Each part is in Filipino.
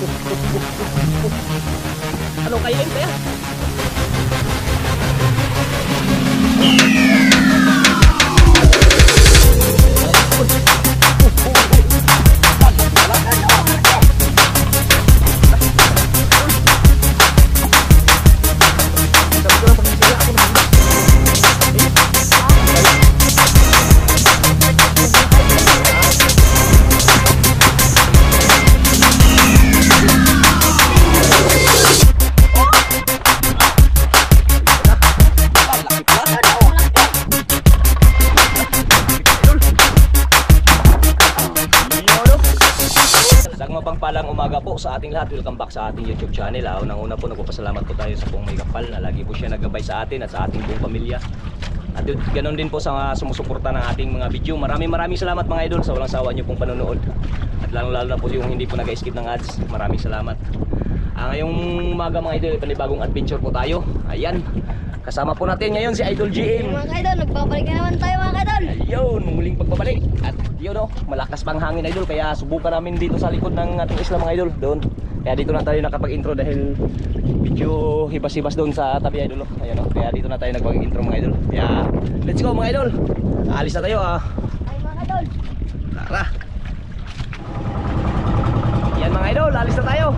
Ano kainin kaya? Palang umaga po sa ating lahat. Welcome back sa ating YouTube channel. Unang-una po nagpapasalamat po tayo sa pong may kapal na lagi po siya nagabay sa atin at sa ating buong pamilya. At ganoon din po sa sumusuporta ng ating mga video. Maraming salamat mga idol sa walang sawa niyo pong panonood. At lalo na po yung hindi po nag-skip ng ads. Maraming salamat. Ngayong umaga mga idol, panibagong adventure po tayo. Ayan. Kasama po natin ngayon si Idol GM. Mga idol, nagbabalik na naman tayo mga idol. Ayun, muling pagbabalik. At yun malakas pang hangin idol. Kaya subukan namin dito sa likod ng ating isla mga idol. Doon. Kaya dito na tayo nakapag-intro dahil medyo hibas-hibas doon sa tabi idol. Ayun kaya dito na tayo nagpag-intro mga idol. Kaya let's go mga idol. Alis na tayo Ay mga idol. Tara. Yan mga idol, alis na tayo.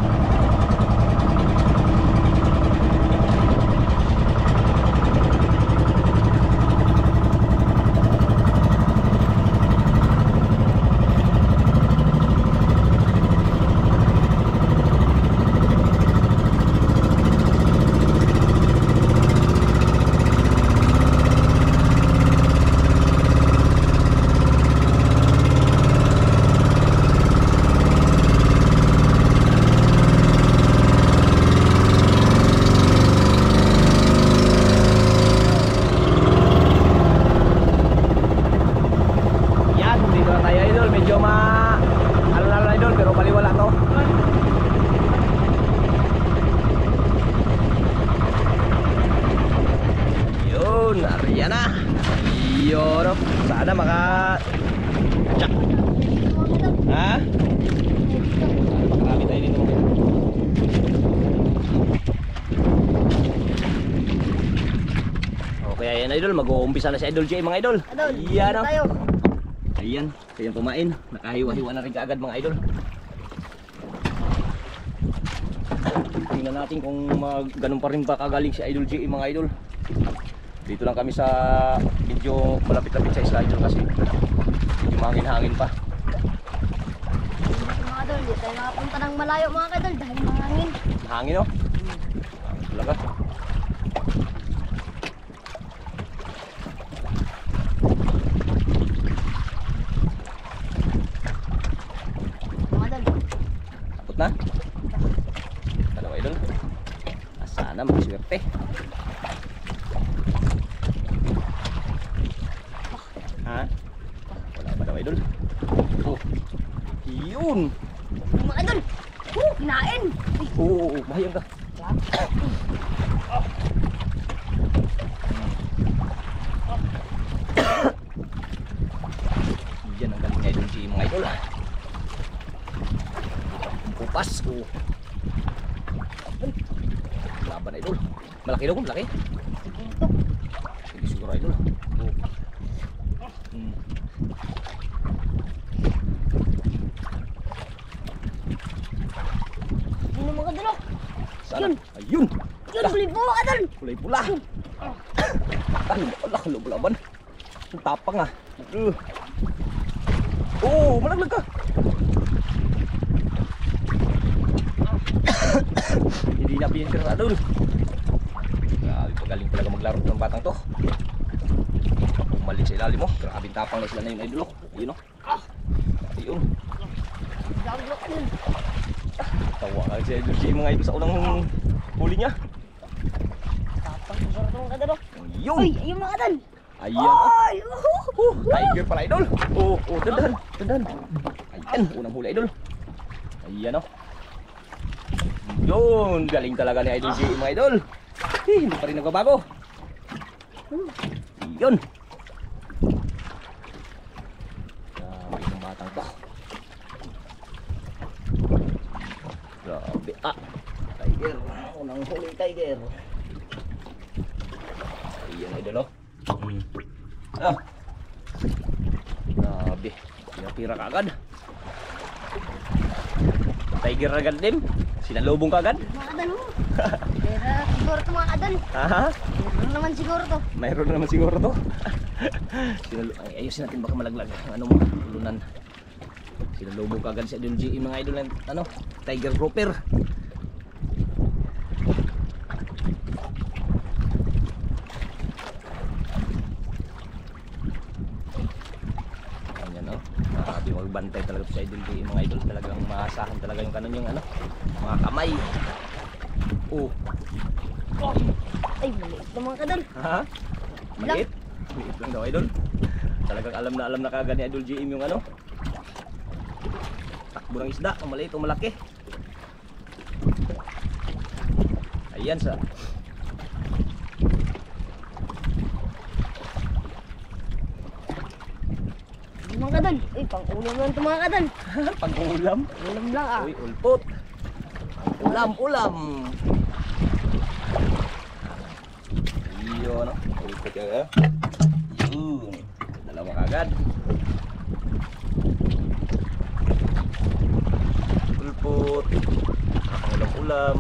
Ayan na. Yun. Sana maka tsak. Ha? Makarami tayo dito. Okay, ayan idol. Mag-uumpisa na si Idol J mga idol. Ayan tayo. Ayan. Kayang kumain. Nakahiwa-hiwa na rin kaagad mga idol. Tingnan natin kung ganun pa rin ba kagaling si Idol J mga idol. Dito lang kami sa medyo malapit-lapit sa isla idol kasi medyo mahangin-hangin pa. Mga idol, hindi tayo nakapunta ng malayo mga idol dahil mahangin. Mahangin talaga. Mga idol. Takot na? Dalawa idol. Sana magswerte. Ha? Wala ba daw idol? Oh. Yun. Mga idol. Kinain. Oo, bahayang ka. Yan ang galing idol si mga idol. Kupas. Laban idol. Malaki daw, malaki. Sige siguro idol. Ano mga idol? Sana. Ayun. Yun, kulay pula idol. Kulay pula. Wala ka laban. Ang tapang Oh, malaglag ka. Hindi na pinira idol. Grabe, pagaling talaga maglaro ng batang to. Bumalik sa ilalim mo. Grabe tapang na sila na yun idol. Ayun Ayun. Tawa ka si Idol J mga idol sa unang huli niya. Tapang sa sarap mga idol. Ayun. Uy, ayun mga idol. Ayan. Ay, Tiger pala idol. Dandan. Ayan, unang huli idol. Ayan Yun, galing talaga ni Idol J mga idol. Hindi pa rin nagbabago. Yun. Grabe yung batang to. Grabe. Tiger. Unang huli tiger. Ayan idol oh. Grabe. Pira kagad. Tiger agad din. Sinalubong kagad. Mga kadal mo. Pero siguro to mga kadal. Aha. Meron naman siguro to. Mayroon na naman siguro to. Ayusin natin baka malaglag ang ano mo, ulunan. Sinalubong kagad sa Idol GE mga idol ng ano, tiger grouper. Ayan oh. Grabe magbantay talaga sa Idol GE mga idol. Talagang maasahan talaga yung kanon yung ano, mga kamay. Oh. Ay, maliit na mga kadal. Ha? Maliit? Maliit lang daw idol. Talagang alam na kagad ni Idol GM yung ano. Takbo ng isda, ang maliit o malaki. Ayan sa. Mga kadal. Ay, pang-ulam lang ito mga kadal. Pag-ulam. Ulam lang ah. Uy, ulpot. Ulam. Iyo, no? Ulpot yan, eh. Yun. Dalawa kagad. Ulpot. Ulam.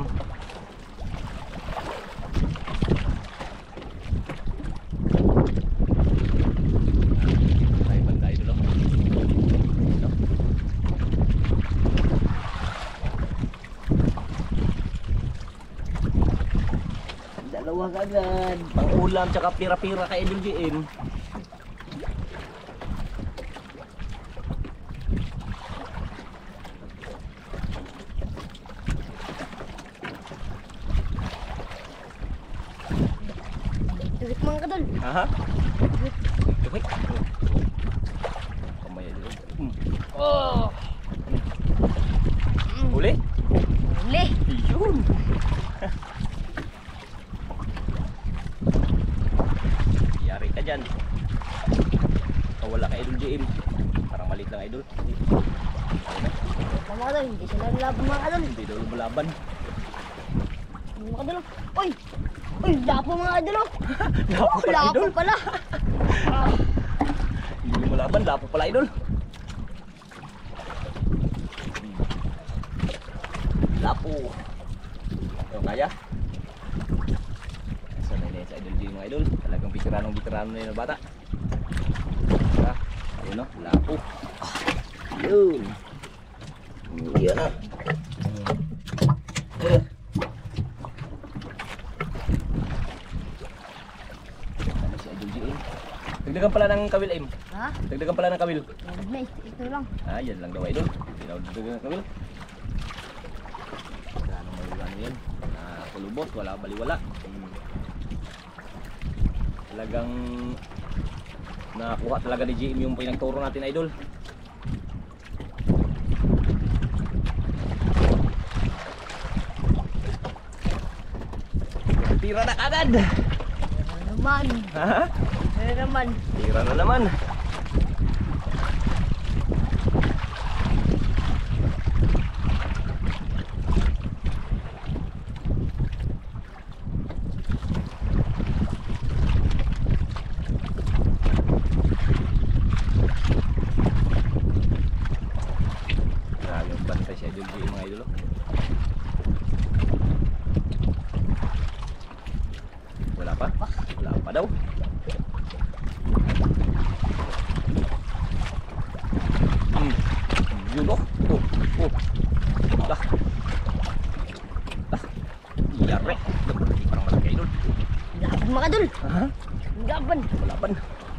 Ay, banda ito, no? No? Dalawa kagad. Pang-ulam tsaka pira-pira kay Idol GM. Tuwik mga kadal. Aha. Tuwik. Kamay dito. Oh. Huli? Huli. Yun. Yari ka dyan. Wala ka Idol GM. Parang maliit lang Idol. Mga kadal, hindi sila nilaban mga kadal. Hindi daw lumalaban. Mga kadal. Uy! Uy, lapo mga kadal oh. Lapo pala Lapo Idol. pala. Hindi lumalaban. Lapo pala Idol. Lapo. Ano kaya? Sanay na yun sa Idol G mga Idol. Talagang veteranong na yun na bata. Ayun o, lapo. Yun. Yan na. Ano si Idol G Dagdagan pala ng kawil aim. Ha? Dagdagan pala ng kawil. Huwag na, ito lang. Yan lang daw Idol. Hindi daw dagdagan ng kawil. Ano may yan? Kulubot, wala baliwala. Talagang nakuha talaga ni GM yung pinagturo natin Idol. Tira na agad. Meron naman. Ha? Meron naman. Tira na naman. Grabe yung bantay si Idol G mga idol. Wala pa? Wala pa daw. Yun oh. Lah. Yare. Parang malaki idol. Laban mga kadal. Ha? Laban. Laban.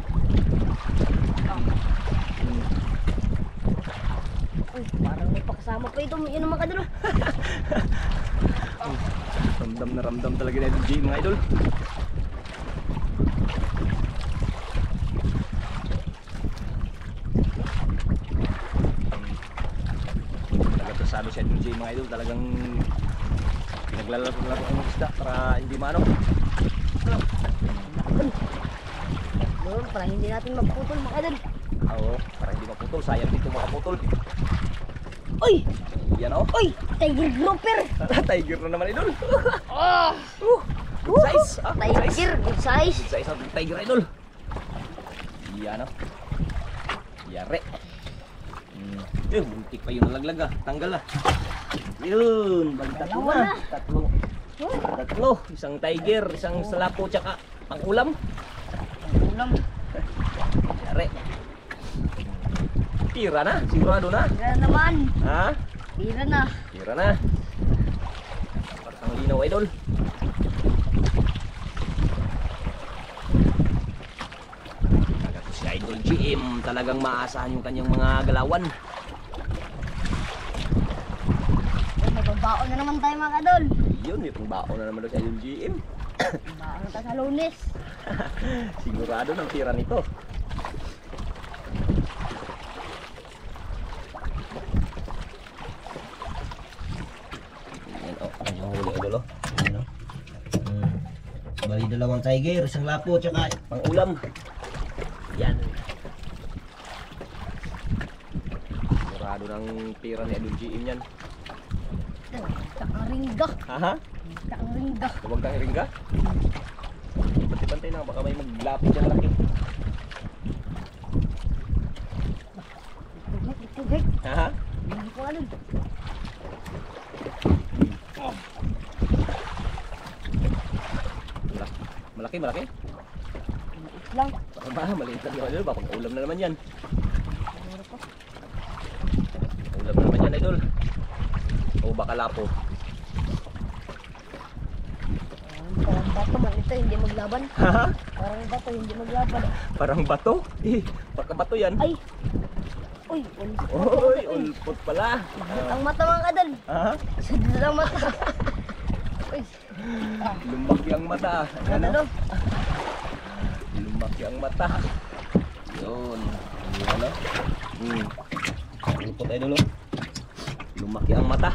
Uy, parang may pakasama pa ito. Yun ang mga kadal. Ramdam na ramdam talaga na Idol G mga idol. Talagang si Idol J mga idol, talagang pinaglalaro ang isda para hindi maano. Doon, para hindi natin magputol mga kadal. Oo, para hindi maputol, sayang dito makaputol. Uy! Yan oh. Uy, tiger grouper. Tiger na naman idol. Ah, Good size. Good size. tiger, good size. Good size ang tiger idol. Yan oh. Yare. Buntik pa yung nalaglag ah. Tanggal ah. Yun, balik tatlo Dalawa na. na. Tatlo. Isang tiger, isang salapo, tsaka pang-ulam. Ulam. Yare. Tira na, sigurado na. Bira naman. Ha? Bira na. Tira na. Parang linaw idol. Talaga si Idol GM, talagang maasahan yung kanyang mga galawan. May pagbaon na naman tayo mga kadol. Yun, may pangbaon na naman daw si Idol GM. Baon na tayo sa Lunes. Sigurado ng tira nito. Yan oh, kanyang huli idol oh. Yan oh. Bali dalawang tiger, isang lapo, tsaka pang-ulam. Yan. Sigurado ng tira ni Idol GM yan. Takang ringga. Haha? Takang ringga. Huwag kang iringga. Bantay-bantay na, baka may maglapit dyan laki. Tugay. Haha? Hindi ko alam. Malaki, malaki. Maliit lang. Baka ba, maliit lang yung idol. Baka ulam na naman yan. Ulam na naman yan idol. O baka lapo. Parang bato man ito, hindi maglaban. Haha? Parang bato, hindi maglaban. Parang bato? Eh, baka bato yan. Ay! Uy, ulpot. Oy, ulpot pala. Ang mata mga kadol. Ha? Sadal ang mata. Uy. Lumaki ang mata. Ano daw? Lumaki ang mata. Yun. Ano? Ulpot idol oh. Lumaki ang mata.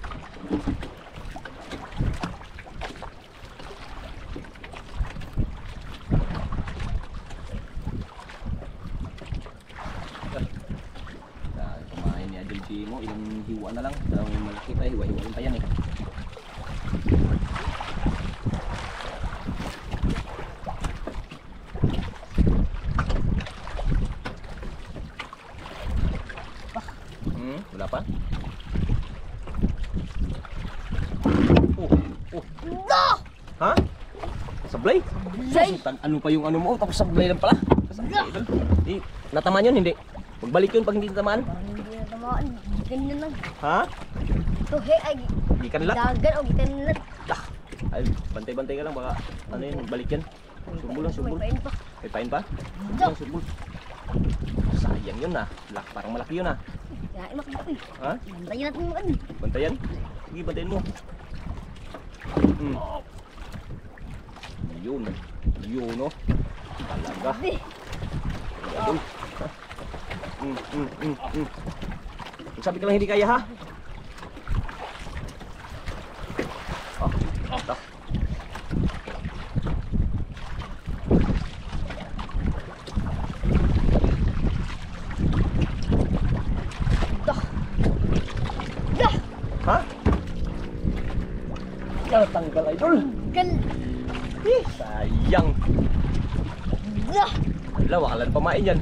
Kumain ni Idol G mo, ilang hiwa na lang. Ang malaki pa, hiwa-hiwain pa yan eh. Wala pa? No! Ha? Sablay? Sablay? Ano pa yung ano mo? Tapos sablay lang pala. Sablay, idol. Eh, natamaan yun, hindi? Magbalik yun pag hindi natamaan. Parang hindi na tamaan. Ganyan lang. Ha? Ito, hey, ay, Hindi ka nila? dagan o gitan na. Ah, ay, bantay-bantay ka lang. Baka ano yun, balik yan. Sumbol lang, sumbol. May pain pa. May pain pa? Sumbol lang, sumbol. Sayang yun ah. Parang malaki yun ah. Kaya makakapoy. Ha? Bantayin natin yung ano. Bantayan? Sige, bantayan mo. Yun. Yun oh. Talaga. Grabe. Idol. Sabi ka lang hindi kaya ha? Ah, tak. Dah. Dah. Ha? Tanggal idol. Gal. Sayang. Dah. Wala, wakalan pamain yan.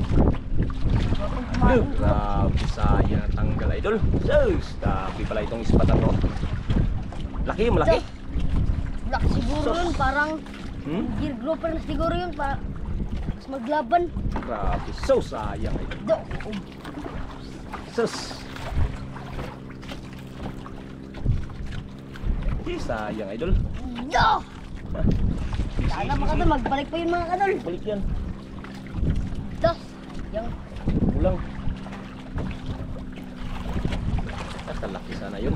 Grabe, sayang tanggal idol. Sus, grabe pala itong ispatan to. Laki, malaki. Black siguro Sus. yun. Parang gear grouper na siguro yun. Para mas maglaban. Grabe, so sayang idol. Do. Sus. Sayang idol. Do. Sana mga kadol. Magbalik pa yun mga kadol. Balik yan. Dos. Yung Ulang. Kalaki sana yun.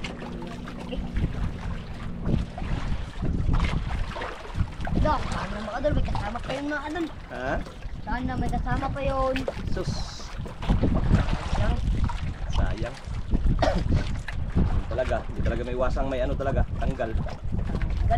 do. Sana mga kadol. May kasama pa yun mga kadol. Ha? Sana may kasama pa yun. Sus. Yung Sayang. Ano talaga, hindi talaga may iwasang may ano talaga, tanggal. gal.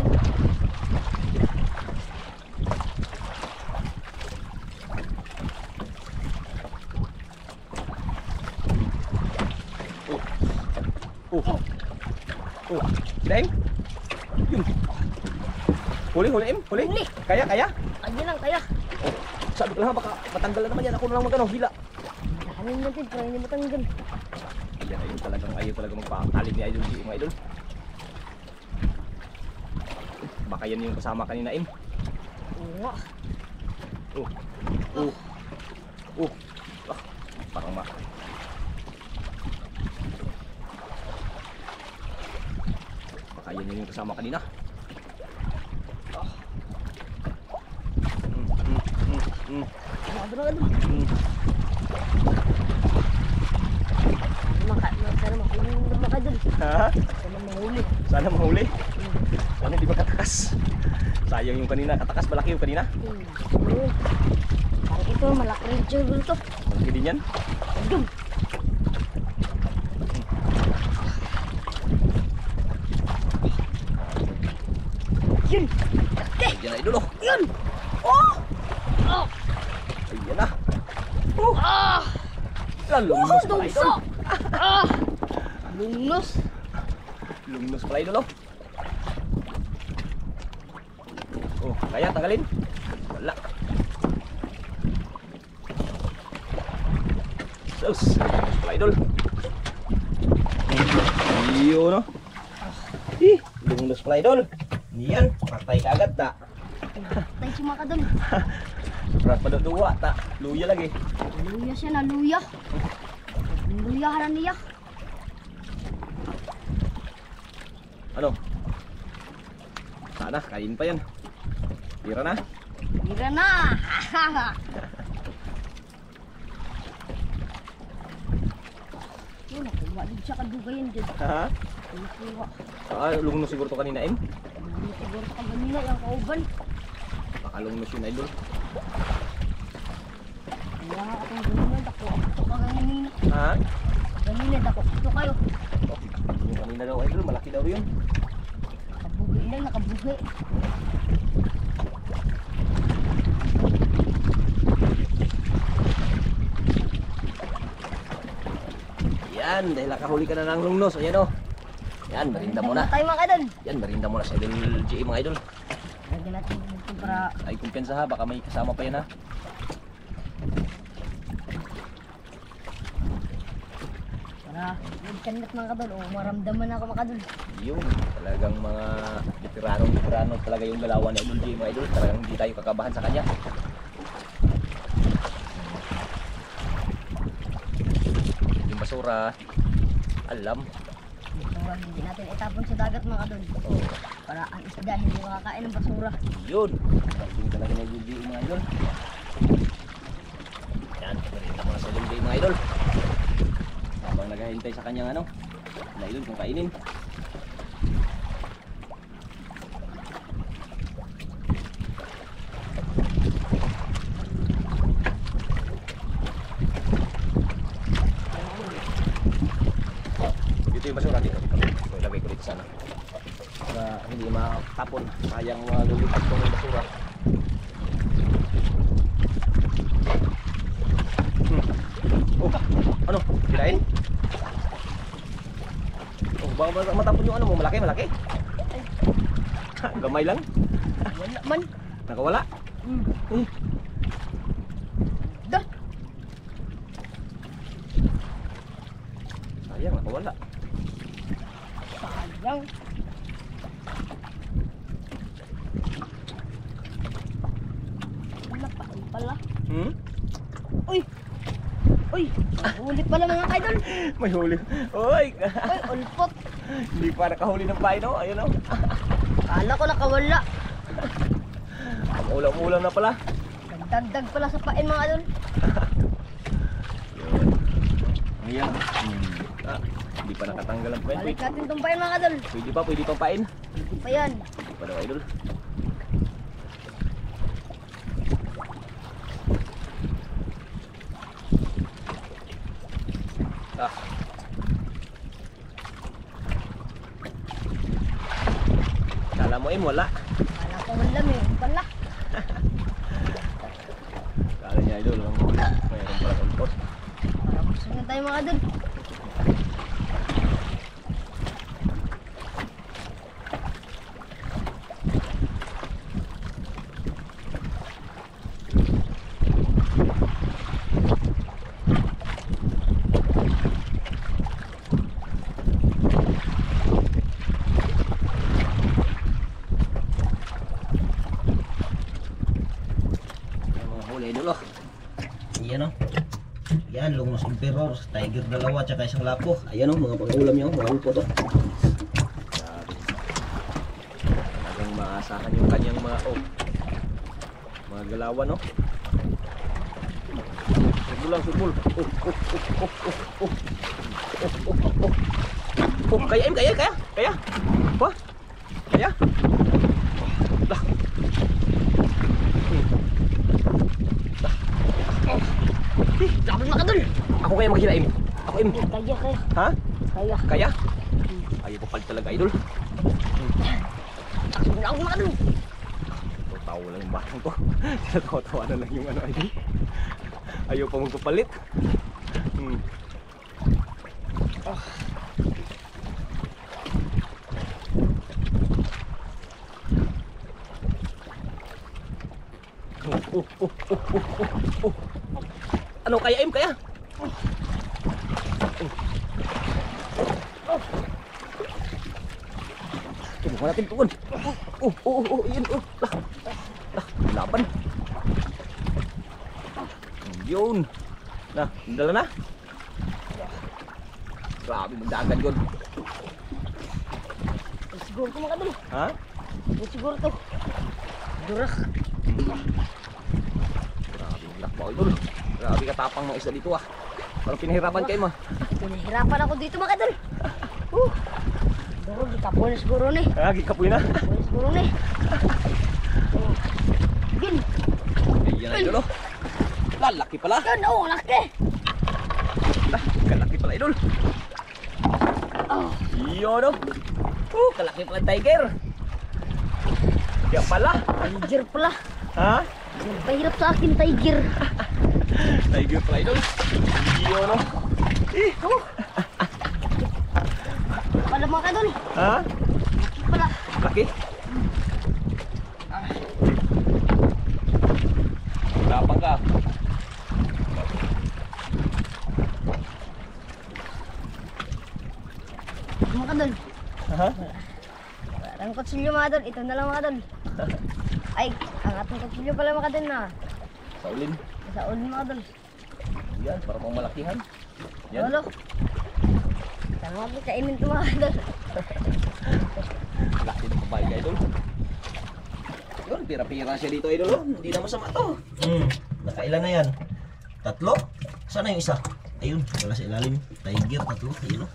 Oh. Daim. Yun. Huli, Im. Huli. Huli. Kaya. Kaya lang, kaya. Oh. Sabi ko lang baka matanggal na naman yan. Ako na lang magano, hila. Daanin natin para hindi matanggal. Ayan, ayaw talagang magpakalit ni Idol G, mga idol. Baka yan yung kasama kanina, Im. Oo nga. Ah, parang baka yan yung kasama kanina. Ah. Ano. Sana mahuli yung mga idol. Ha? Sana mahuli. Sana mahuli. Sana hindi makatakas. Sayang yung kanina. Katakas, malaki yung kanina. Oo. Parang ito, malaki rin siguro to. Malaki din yan. Dum. Yun. Ayan na, idol. Oh. Yun. Oh. Oh. Ayan na. Ah. Lumnos pala, Dungso. idol. Ah. Lungnos. Lumnos pala, idol. Oh, kaya tanggalin. Wala. Sus, lumnos pala, idol. Iyo, no? Lumnos pala, idol. Niyan, patay ka agad, ta. Tayo si mga kadol. Berat pada dua, tak. Luya lagi. Luya siya na luya. Luya haran niya. Ano? Sana, kain pa yan. Tira na. Tira na. Yun, nakuha din siya kadugayan dyan. Ha? Nakuha. Lumnos siguro to kanina, Im. Hindi siguro sa kanina yung kauban. Baka lumnos yun, idol. Kaya nga atong ganina, dako ito ka ganina. Ha? Ganina, dako ito kayo. Oh, yung kanina daw, idol. Malaki daw yun. Nakabugi lang, nakabugi. Yan, dahil nakahuli ka na ng lumnos. Ayan, oh. Yan, merinda mo na. Tayo mga kadol. Yan, merinda mo na sa Idol G, mga idol. Lagyan natin dito para Ay, kumpensa ha. Baka may kasama pa yan, ha. magkandat mga kadol. O maramdaman ako mga kadol. Yun, talagang mga veterano talaga yung galawan ni Idol G, mga idol. Talagang hindi tayo kakabahan sa kanya. Yung basura, alam. Basura hindi natin itapon sa dagat mga kadol. Oh, Para ang isda hindi makakain ng basura. yun. Talagang talaga ni Idol G, mga idol. Yan, merinda mo na sa Idol G, mga idol. Habang naghahintay sa kanyang ano, na idol kung kainin. Dito yung basura dito. Ito ilagay ko dito sana. Para hindi matapon. Sayang lulipat ko ng basura. Oh, ano? Kirain? Oh, baka matapon yung ano mo, malaki. Gamay lang. Wala man. Nakawala. Dah. Sayang, nakawala. Sayang. Wala pa pala. Uy! Uy! Huli pala mga idol! May huli. Oy! Uy, ulpot! Hindi pa nakahuli ng paino. Ayun o. Kala ko nakawala. Ang ulam-ulam na pala. Dagdag pala sa pain mga idol. Ayan. Hindi pa nakatanggal ang pain. Balik natin itong pain mga idol. Pwede pa pain. Hindi pa yan. Pwede pa daw, idol. Kala mo wala. Kala ko wala may pala. Kala niya idol, mayroon pala ulpot. Para gusto nga tayo mga idol. tiger dalawa, tsaka isang lapo. Ayan o, mga pang-ulam nyo, mga ulpo to. Talagang maasahan yung kanyang mga, mga galawan, no? Subulang, subul. Kaya, kaya. Wah, kaya. Lah. Dapat makadol. Ako kaya maghila, Im. Ako, Im. Kaya. Ha? Kaya. Kaya? Ayaw pa pala talaga, idol. Takbo na ako makadol. Tawa lang yung batang to. Natawa-tawa na lang yung ano, idol. Ayaw pa magpapalit. Ano kaya, Im? Kaya? Tubuhan natin, tugon. Yun, laban. Yun. Nah, dala na. Grabe, magdagan yun. Siguro to makadol. Ha? Siguro to. Durak. Grabe, lakbaw idol. Grabe katapang mga isda dito ah. Parang pinahirapan kayo ma. Pinahirapan ako dito makadol. Durog, ikapo na siguro ni. Lagi kapoy na. Ikapo na siguro ni. Yun. Ayan na idol oh. Lalaki pala. Yan, laki. Kalaki pala idol. Yun oh. Kalaki pala tiger. Kaya pala. Tiger pala. Ha? Pahirap sa akin, tiger. Tiger pala idol. Yun oh. Pala mga kadol. Ha? Pala. Laki. Lapang ka. Mga kadol. Ha? Ang kutsilyo mga kadol. Ito na lang mga kadol. Ay, ang atong kutsilyo pala mga kadol na. Sa ulin. Sa ulin mga kadol. Yan, para pang malakihan. Yan. Lolo. Tama mo kainin ito mga kadol. Laki ng babae ka idol. Yun, pira-pira siya dito idol oh. Hindi na masama to. Nakailan na yan? 3? Sana yung isa? Ayun, wala sa ilalim. Tiger, 3. Ayun oh.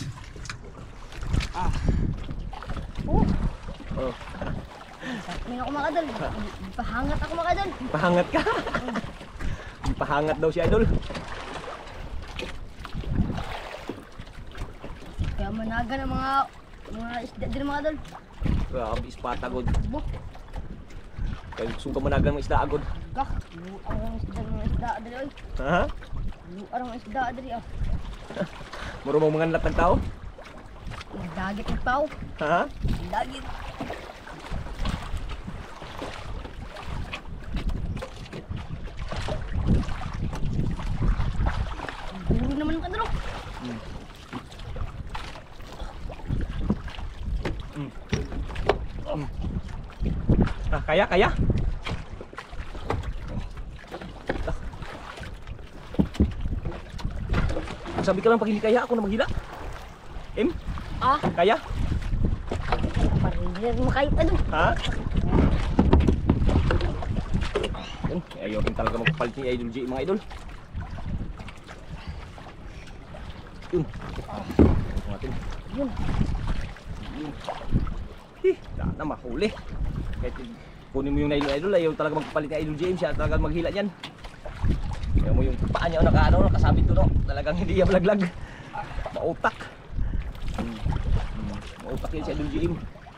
Sakmin ako mga kadol. Pahangat ako mga kadol. Pahangat ka. Pahangat daw si idol. Kaya managa ng mga isda din mga kadol. Grabe, ispat agod. Bo. Kaya suka managang mga isda agod. Kah, luar ang isda dali oy. Ha? Luar ang isda dali ah. Marumang mga lahat ng tao? Dagit ng pao. Ha? Dagit. Dulu naman ang kadro. Kaya? Sabi ka lang pag hindi kaya ako na maghila. Kaya? Parang hindi na makait ano. Ha? Yun, ayaw rin talaga magpapalit ni Idol G mga idol. Yun. Natin. Yun. Na mahuli. Kahit kunin mo yung idol, ayaw talaga magpapalit ni Idol James, siya talaga maghila niyan. Kaya mo yung paa niya nakasabit to no. Talagang hindi yan malaglag. Mautak. Mautak yun si Idol James.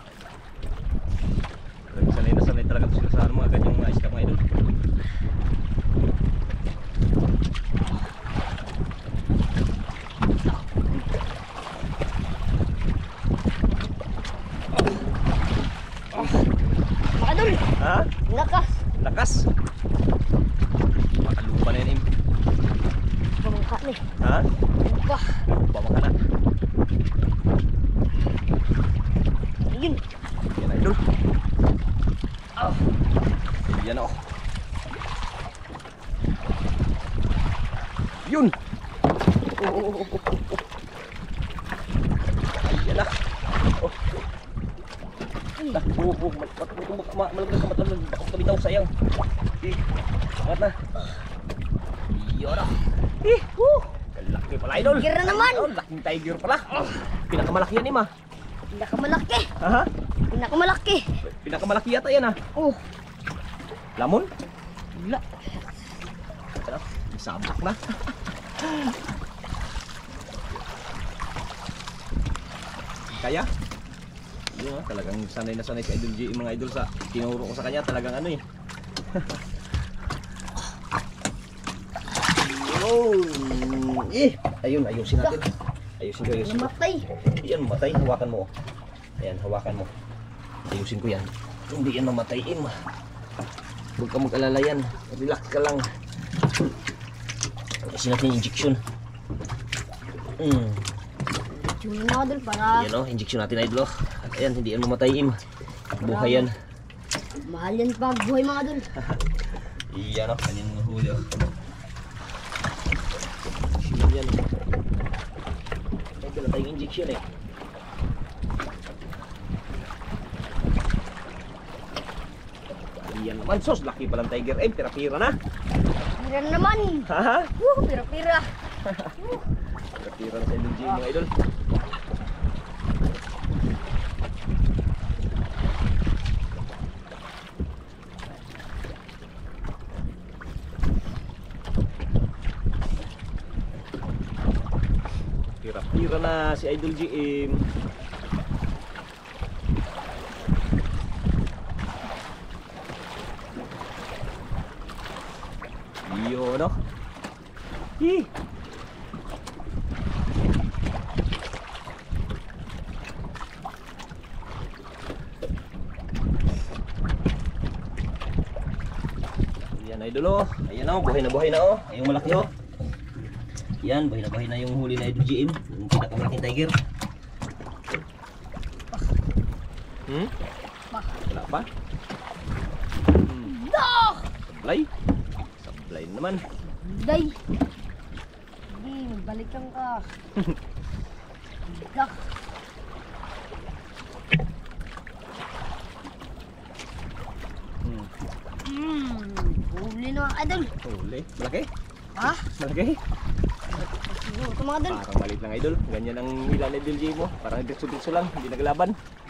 Sanay na sanay talaga sila sa mga ganyang mga isda mga idol. Makadol. Ha? Lakas. Lakas. Makalupa na yan Pamangka ni. Ha? Lupa. Lupa ka na. Yun. Yan idol. Yan oh. Yun. Malaglag ka matalag. Baka kabitaw, sayang. Angat na. Yun na. Laki pala, idol. Tiger na naman. Laking tiger pala. Pinakamalaki yan, ma. Pinakamalaki. Ha? Pinakamalaki. Pinakamalaki yata yan, ha. Oh. Lamon? Wala. Ano? Sabak na. Kaya? Yun, talagang sanay na sanay si Idol G, mga idol sa tinuro ko sa kanya, talagang ano eh. Yun. Ayun, ayusin natin. Ayusin ko. Namatay. Yan, mamatay. Hawakan mo. Ayan, hawakan mo. Ayusin ko yan. Hindi yan mamatay, Im. Huwag ka mag-alala yan. Relax ka lang. Ayusin natin yung injection. Tuloy na idol para Ayan o, injection natin, idol. Ayan, hindi yan mamatay, Im. Buhay yan. mahal yan pag buhay mga idol. Iyan o, kanyang huli o. Injection yan o. May dala tayong injection eh. Iyan naman, sos. Laki palang tiger. Pira-pira na. Pira na naman. Haha. Pira-pira. Pira-pira na sa Idol G, mga idol. Pira-pira na si Idol GM. Iyo, no? Hi. Yan, idol oh. Ayan oh, buhay na oh. Yung malaki oh. Yan, buhay na yung huli na Idol GM. Yung pinakamalaking tiger. Wala pa? Sablay? Sablay naman. Day. Hindi, balikan ka. Dak. Huli na mga idol. Huli. Malaki? Ha? Malaki? Siguro ito mga idol. Parang maliit lang idol. Ganyan ang hila na Idol GM mo. Parang dirso-dirso lang. Hindi naglaban.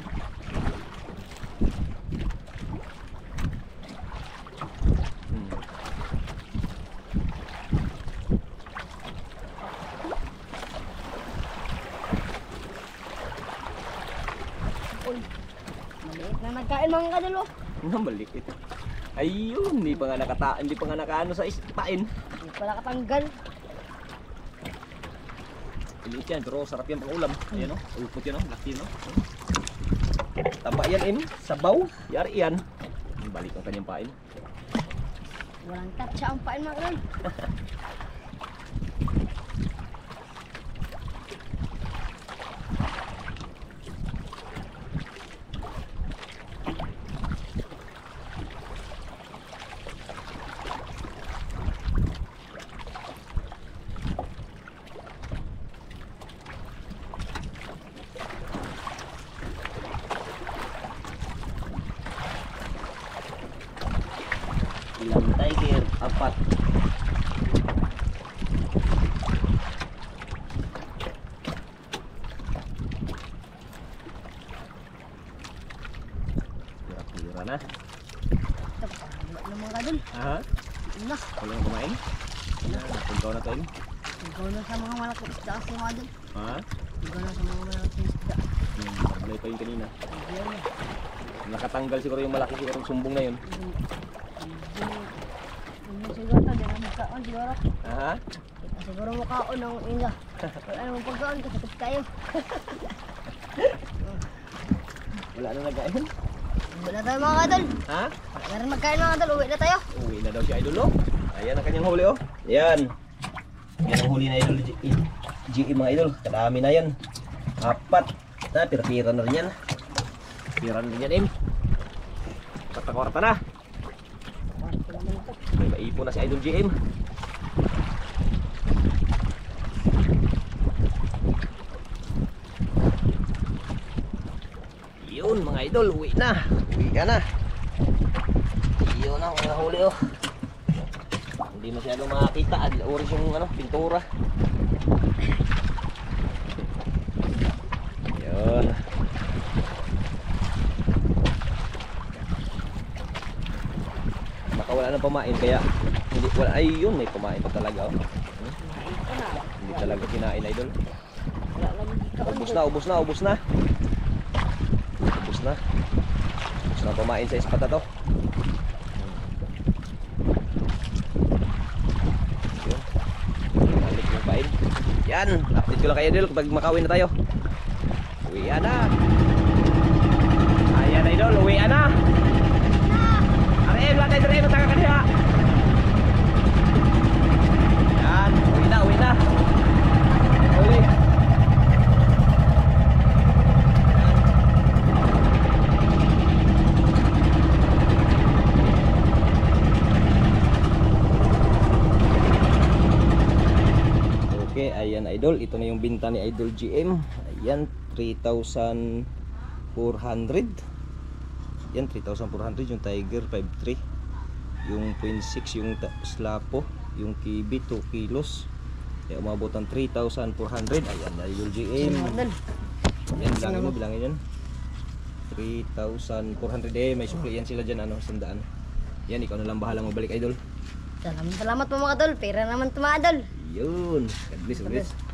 Uy, maliit na nagkain mga idol oh. Maliit. Ayun, hindi pa nga nakaano sa ispain. Hindi pala katanggal. Maliit yan, pero sarap yan pang ulam. Ayan o, upot yan o, laki no. Taba yan im, sabaw, yari yan. Balik ang kanyang pain. Walang tatsa ang pain mga idol. Ilang tiger, 4. Pira-pira na. Ito, parang na mga idol. Aha, Nah, walang kumain. Napuntaw na tayo. ikaw na sa mga malaking isda kasi mga idol. Ha? Ikaw na sa mga malaking isda. Sablay pa yun kanina. Diyan na. Nakatanggal siguro yung malaki siguro yung sumbong na yun. Siguro ito, di na magkaon siguro. Aha. Siguro makaon ng ina. Ano mong pagkaon, kasakit kayo. Wala na nag-ain. Uwi na tayo mga idol. Ha? Wala na rin magkain mga idol, uwi na tayo. Uwi na daw si Idol oh. Ayan ang kanyang huli oh. Yan. Yan ang huli na Idol GM mga idol. Kadami na yan. 4. Na, pira-pira na rin yan. Pira na rin yan im. Kwarta-kwarta na. May maipon na si Idol GM. Yun mga idol, uwi na. Uwi ka na. Yun ang nahuli oh. Hindi masyadong makakita. Oras yung ano, pintura. Yun. Baka wala nang pamain kaya hindi wala. Ay yun, may pamain pa talaga oh. Hindi talaga kinain idol. Wala lang dito. Ubus na. Ubus na. Ubus na pamain sa ispat na to. Yun. Balik yung pain. Yan. Update ko lang kayo idol kapag makawin na tayo. Uwian na. Ayan idol. Uwian na. Arin. Latay dere. Mataka ka niya. Yan. Uwi na. Uwi na. Uli. Okay, ayan idol, ito na yung binta ni Idol GM. Ayan, 3,400. Yan, 3,400 yung Tiger 5.3. Yung 0.6 yung Slapo, yung Kibi 2 kilos. Kaya umabot ng 3,400. Ayan, Idol GM. Idol. Yan, bilangin mo, bilangin yan. 3,400 eh, may sukli yan sila dyan, ano, sandaan. Yan, ikaw na lang bahalang magbalik idol. Salamat po mga idol. Pera naman ito mga idol. Yun, God bless, God bless.